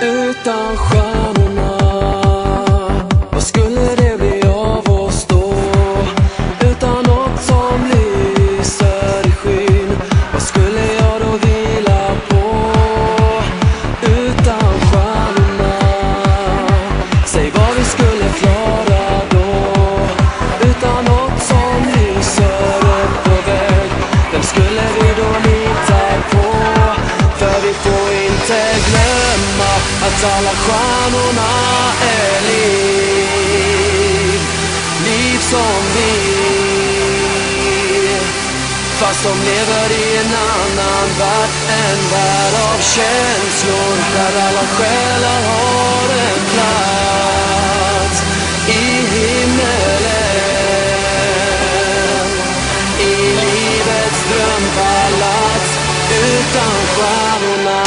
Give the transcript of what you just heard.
Utan stjärnorna, vad skulle det bli av oss då? Utan något som lyser i skyn, vad skulle jag då vila på? Utan stjärnorna, säg vad vi skulle klara då. Utan något som lyser upp på väg, vem skulle vi då lita på? För vi får inte glömma att alla stjärnorna är liv, liv som vi. Fast de lever i en annan värld, en värld av känslor, där alla själar har en plats i himmelen, i livets drömpalats. Utan stjärnorna,